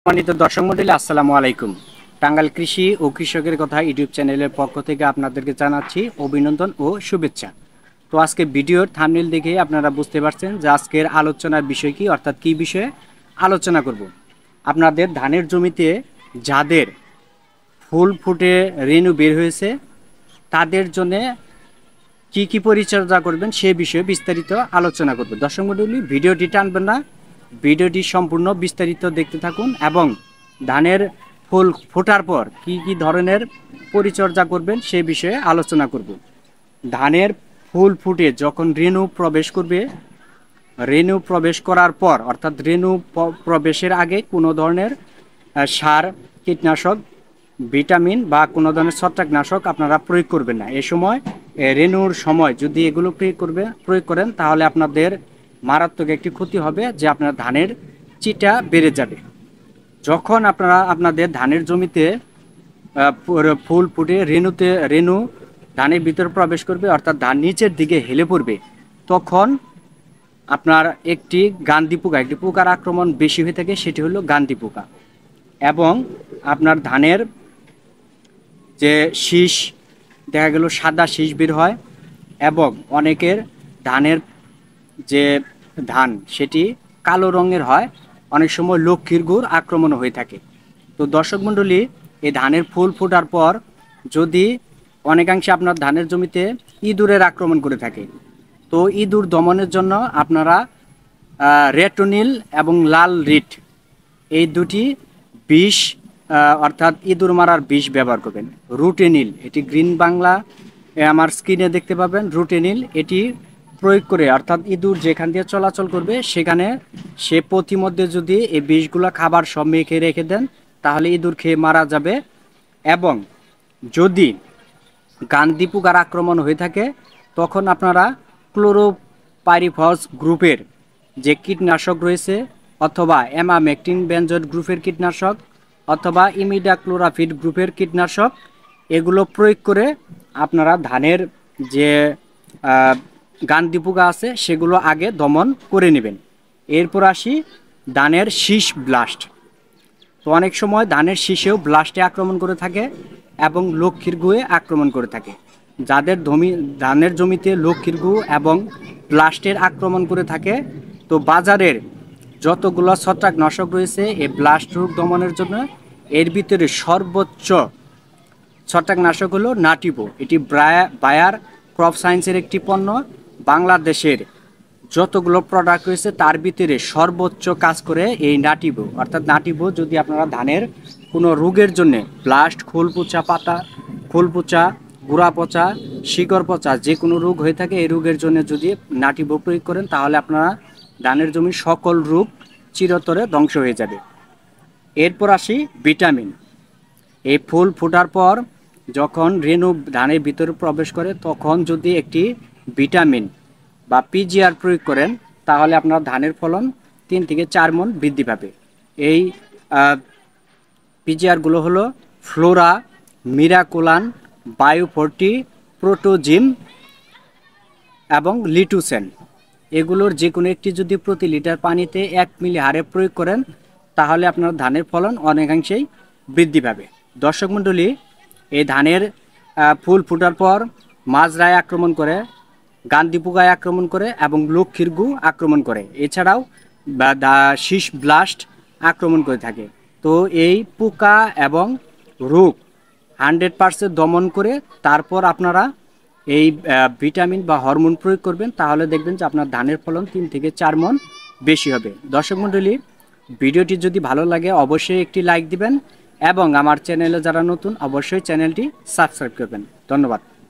সম্মানিত দর্শক মণ্ডলী, আসসালামু আলাইকুম। টাঙ্গাইল কৃষি ও কৃষকের কথা ইউটিউব চ্যানেলের পক্ষ থেকে আপনাদেরকে জানাচ্ছি অভিনন্দন ও শুভেচ্ছা। তো আজকে ভিডিওর থাম্বনেল দেখে আপনারা বুঝতে পারছেন যে আজকের আলোচনার বিষয় কি, অর্থাৎ কি বিষয়ে আলোচনা করব। আপনাদের ধানের জমিতে যাদের ফুল ফুটে রেণু বের হয়েছে তাদের জন্য কি কি পরিচর্যা করবেন সে বিষয়ে বিস্তারিত আলোচনা করব। দর্শক মণ্ডলী, ভিডিওটি টানবেন না, ভিডিওটি সম্পূর্ণ বিস্তারিত দেখতে থাকুন এবং ধানের ফুল ফোটার পর কি কি ধরনের পরিচর্যা করবেন সে বিষয়ে আলোচনা করব। ধানের ফুল ফুটে যখন রেণু প্রবেশ করবে, রেণু প্রবেশ করার পর অর্থাৎ রেণু প্রবেশের আগে কোনো ধরনের সার, কীটনাশক, ভিটামিন বা কোনো ধরনের ছত্রাকনাশক আপনারা প্রয়োগ করবেন না। এ সময় রেণুর সময় যদি এগুলো প্রয়োগ করেন তাহলে আপনাদের মারাত্মক একটি ক্ষতি হবে, যে আপনার ধানের চিটা বেড়ে যাবে। যখন আপনারা আপনাদের ধানের জমিতে ফুল ফুটে রেণু ধানের ভিতরে প্রবেশ করবে অর্থাৎ ধান নিচের দিকে হেলে পড়বে, তখন আপনার একটি পোকার আক্রমণ বেশি হয়ে থাকে, সেটি হলো গান্ধী পোকা। এবং আপনার ধানের যে শীষ দেখা গেল সাদা শীষ বের হয়, এবং অনেকের ধানের যে ধান সেটি কালো রঙের হয়, অনেক সময় লক্ষ্মীর গুড় আক্রমণ হয়ে থাকে। তো দর্শক মণ্ডলী, এই ধানের ফুল ফোটার পর যদি অনেকাংশে আপনার ধানের জমিতে ইঁদুরের আক্রমণ করে থাকে, তো ইঁদুর দমনের জন্য আপনারা রেটোনিল এবং লাল রিট এই দুটি বিষ অর্থাৎ ইঁদুর মারার বিষ ব্যবহার করবেন। রুটেনিল, এটি গ্রিন বাংলা আমার স্ক্রিনে দেখতে পাবেন। রুটেনিল এটি প্রয়োগ করে অর্থাৎ ইঁদুর যেখান দিয়ে চলাচল করবে সেখানে সে প্রতিমধ্যে যদি এই বিষগুলো খাবার সব মেখে রেখে দেন তাহলে ইঁদুর খেয়ে মারা যাবে। এবং যদি গান্ধী পোকার আক্রমণ হয়ে থাকে তখন আপনারা ক্লোরোপাইরিফস গ্রুপের যে কীটনাশক রয়েছে, অথবা অ্যামামেকটিন বেনজয়েড গ্রুপের কীটনাশক, অথবা ইমিডাক্লোরাফিড গ্রুপের কীটনাশক, এগুলো প্রয়োগ করে আপনারা ধানের যে গান্ধী পোকা আছে সেগুলো আগে দমন করে নেবেন। এরপর আসি ধানের শীষ ব্লাস্ট। তো অনেক সময় ধানের শীষেও ব্লাস্টে আক্রমণ করে থাকে এবং লক্ষ্মীর গুয়ে আক্রমণ করে থাকে। যাদের ধানের জমিতে লক্ষ্মীর গু এবং ব্লাস্টের আক্রমণ করে থাকে, তো বাজারের যতগুলো ছত্রাকনাশক রয়েছে এই ব্লাস্ট রোগ দমনের জন্য এর ভিতরে সর্বোচ্চ ছত্রাকনাশক হলো নাটিভো। এটি বায়ার ক্রপ সায়েন্সের একটি পণ্য। বাংলাদেশের যতগুলো প্রোডাক্ট রয়েছে তার ভিতরে সর্বোচ্চ কাজ করে এই নাটিভো। অর্থাৎ নাটিভো যদি আপনারা ধানের কোনো রোগের জন্য ব্লাস্ট, খোল পচা, গুড়া পচা, শিকড় পচা যে কোনো রোগ হয়ে থাকে, এই রোগের জন্য যদি নাটিভো প্রয়োগ করেন তাহলে আপনারা ধানের জমির সকল রোগ চিরতরে ধ্বংস হয়ে যাবে। এরপর আসি ভিটামিন। এই ফুল ফোটার পর যখন রেণু ধানের ভিতরে প্রবেশ করে তখন যদি একটি ভিটামিন বা পিজিআর প্রয়োগ করেন তাহলে আপনার ধানের ফলন 3 থেকে 4 মণ বৃদ্ধি পাবে। এই পিজিআরগুলো হলো ফ্লোরা, মিরাকুলান, বায়ো40, প্রোটোজিম এবং লিটুসেন। এগুলোর যে কোনো একটি যদি প্রতি লিটার পানিতে 1 মিলি হারে প্রয়োগ করেন তাহলে আপনার ধানের ফলন অনেকাংশেই বৃদ্ধি পাবে। দর্শক মণ্ডলী, এই ধানের ফুল ফোটার পর মাজরায় আক্রমণ করে, গান্ধী পোকায় আক্রমণ করে এবং লক্ষ্মীর গু আক্রমণ করে, এছাড়াও শীষ ব্লাস্ট আক্রমণ করে থাকে। তো এই পোকা এবং রোগ 100% দমন করে তারপর আপনারা এই ভিটামিন বা হরমোন প্রয়োগ করবেন, তাহলে দেখবেন যে আপনার ধানের ফলন 3 থেকে 4 মণ বেশি হবে। দর্শক মণ্ডলী, ভিডিওটি যদি ভালো লাগে অবশ্যই একটি লাইক দিবেন এবং আমার চ্যানেলে যারা নতুন অবশ্যই চ্যানেলটি সাবস্ক্রাইব করবেন। ধন্যবাদ।